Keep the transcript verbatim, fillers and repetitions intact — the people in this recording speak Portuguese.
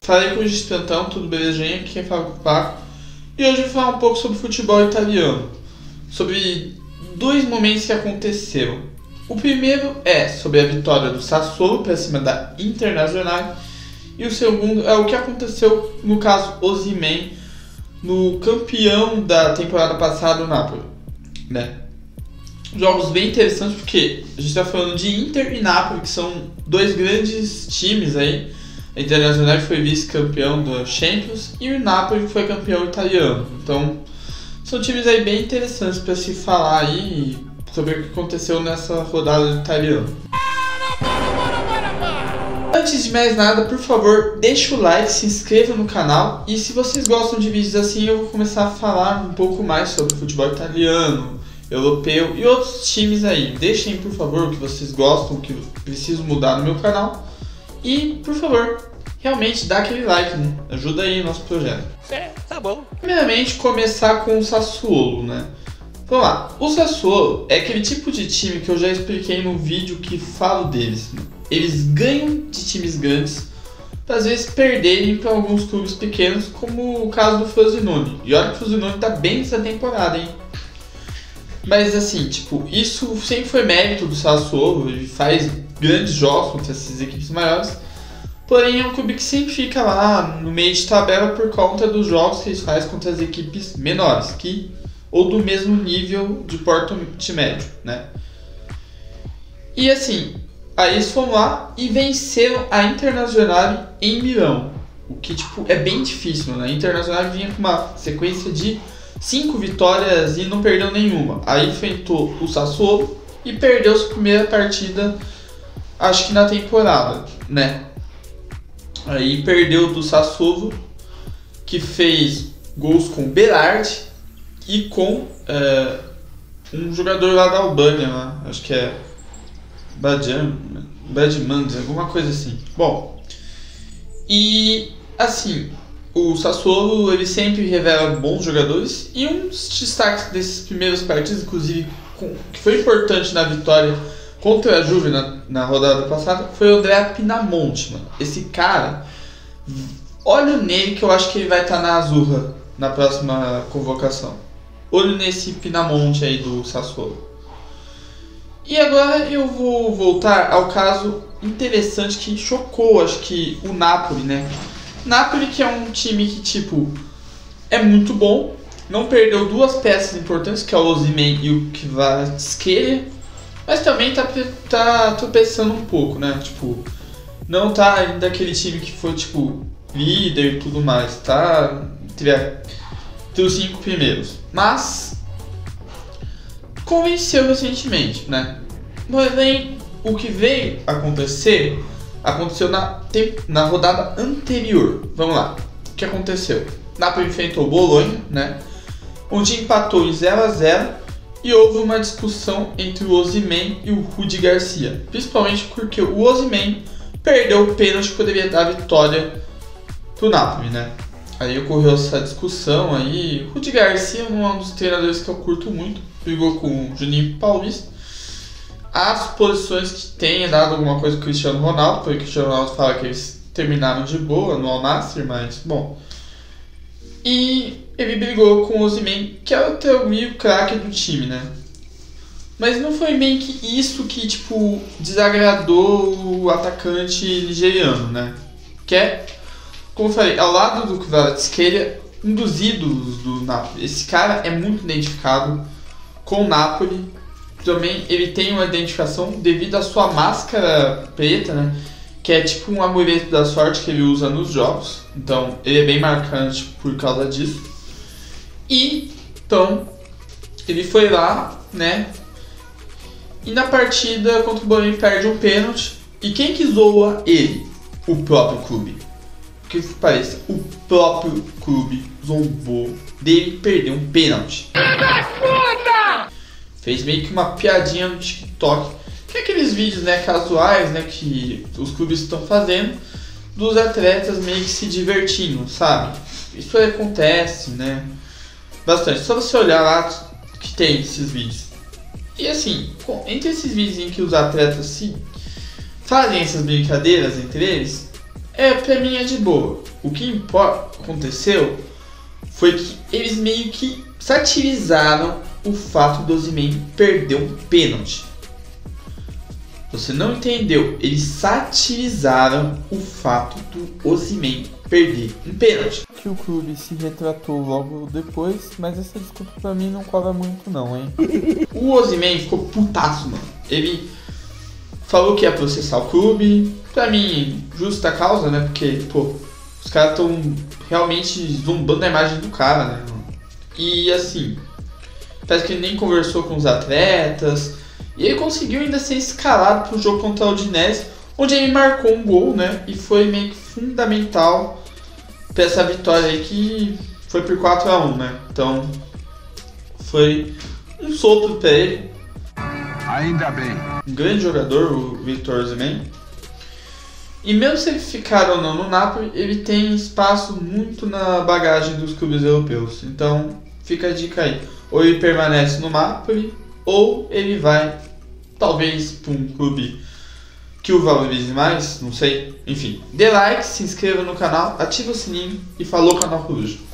Falei com o Gistantão, tudo belezinha, aqui quem fala com o Paco. E hoje eu vou falar um pouco sobre futebol italiano. Sobre dois momentos que aconteceram. O primeiro é sobre a vitória do Sassuolo para cima da Internazionale. E o segundo é o que aconteceu no caso Osimhen, no campeão da temporada passada, o Napoli, né? Jogos bem interessantes porque a gente está falando de Inter e Napoli, que são dois grandes times aí. A Internazionale foi vice-campeão da Champions e o Napoli foi campeão italiano. Então, são times aí bem interessantes para se falar aí sobre o que aconteceu nessa rodada italiana. Antes de mais nada, por favor, deixa o like, se inscreva no canal. E se vocês gostam de vídeos assim, eu vou começar a falar um pouco mais sobre futebol italiano, europeu e outros times aí. Deixem, por favor, o que vocês gostam, o que preciso mudar no meu canal. E, por favor, realmente dá aquele like, né? Ajuda aí o nosso projeto. É, tá bom. Primeiramente, começar com o Sassuolo, né? Vamos lá. O Sassuolo é aquele tipo de time que eu já expliquei no vídeo que falo deles. Eles ganham de times grandes para às vezes perderem para alguns clubes pequenos, como o caso do Frosinone. E olha que o Frosinone tá bem nessa temporada, hein? Mas assim, tipo, isso sempre foi mérito do Sassuolo, ele faz grandes jogos contra essas equipes maiores, porém é um clube que sempre fica lá no meio de tabela por conta dos jogos que ele faz contra as equipes menores, que, ou do mesmo nível de porte médio, né? E assim, aí eles foram lá e venceram a Internazionale em Milão, o que tipo, é bem difícil, né? A Internazionale vinha com uma sequência de cinco vitórias e não perdeu nenhuma. Aí enfrentou o Sassuolo e perdeu sua primeira partida, acho que na temporada, né? Aí perdeu do Sassuolo, que fez gols com Berardi e com é, um jogador lá da Albânia, lá, acho que é Badjan, Badmans, alguma coisa assim. Bom, e assim, o Sassuolo ele sempre revela bons jogadores e um dos destaques desses primeiros partidos, inclusive com, que foi importante na vitória contra a Juve na, na rodada passada, foi o Andrea Pinamonti, mano. Esse cara, olha nele que eu acho que ele vai estar na Azurra na próxima convocação. Olho nesse Pinamonti aí do Sassuolo. E agora eu vou voltar ao caso interessante que chocou, acho que o Napoli, né? Napoli, que é um time que, tipo, é muito bom, não perdeu duas peças importantes, que é o Osimhen e o Kvaratskhelia, mas também tá, tá tropeçando um pouco, né? Tipo, não tá ainda aquele time que foi, tipo, líder e tudo mais, tá entre, a, entre os cinco primeiros, mas convenceu recentemente, né? Porém, o que veio acontecer aconteceu na, na rodada anterior. Vamos lá. O que aconteceu? Napoli enfrentou o Bologna, né? Onde empatou em zero a zero e houve uma discussão entre o Osimhen e o Rudi Garcia. Principalmente porque o Osimhen perdeu o pênalti que poderia dar a vitória pro Napoli, né? Aí ocorreu essa discussão aí. O Rudi Garcia é um dos treinadores que eu curto muito. Brigou com o Juninho Paulista. As posições que tenha dado alguma coisa com o Cristiano Ronaldo, porque o Cristiano Ronaldo fala que eles terminaram de boa no Al Nassr, mas bom. E ele brigou com o Osimhen, que é o teu craque do time, né? Mas não foi meio que isso que, tipo, desagradou o atacante nigeriano, né? Que é, como eu falei, ao lado do Kvaratskhelia, um dos ídolos do Napoli. Esse cara é muito identificado com o Napoli. Também ele tem uma identificação devido à sua máscara preta, né? Que é tipo um amuleto da sorte que ele usa nos jogos. Então ele é bem marcante por causa disso. E então ele foi lá, né? E na partida contra o Bologna perde um pênalti. E quem que zoa ele? O próprio clube. Que pareça, o próprio clube zombou dele perder um pênalti. Fez meio que uma piadinha no TikTok, que é aqueles vídeos, né, casuais, né, que os clubes estão fazendo, dos atletas meio que se divertindo, sabe? Isso aí acontece, né, bastante. Só você olhar lá que tem esses vídeos. E assim, entre esses vídeos em que os atletas se fazem essas brincadeiras entre eles, É, pra mim é de boa. O que impor- aconteceu foi que eles meio que satirizaram o fato do Osimhen perder um pênalti. Você não entendeu? Eles satirizaram o fato do Osimhen perder um pênalti. Que o clube se retratou logo depois, mas essa desculpa pra mim não cobra muito não, hein? O Osimhen ficou putaço, mano. Ele falou que ia processar o clube. Pra mim, justa causa, né? Porque, pô, os caras tão realmente zombando da imagem do cara, né? E assim, parece que ele nem conversou com os atletas. E ele conseguiu ainda ser escalado pro jogo contra o Udinese, onde ele marcou um gol, né? E foi meio que fundamental pra essa vitória aí, que foi por quatro a um, né? Então, foi um sopro pra ele. Ainda bem. Um grande jogador, o Victor Osimhen. E mesmo se ele ficar ou não no Napoli, ele tem espaço muito na bagagem dos clubes europeus. Então, fica a dica aí. Ou ele permanece no Napoli, ou ele vai, talvez, para um clube que o valorize mais, não sei. Enfim, dê like, se inscreva no canal, ativa o sininho e falou, Canal Coruja.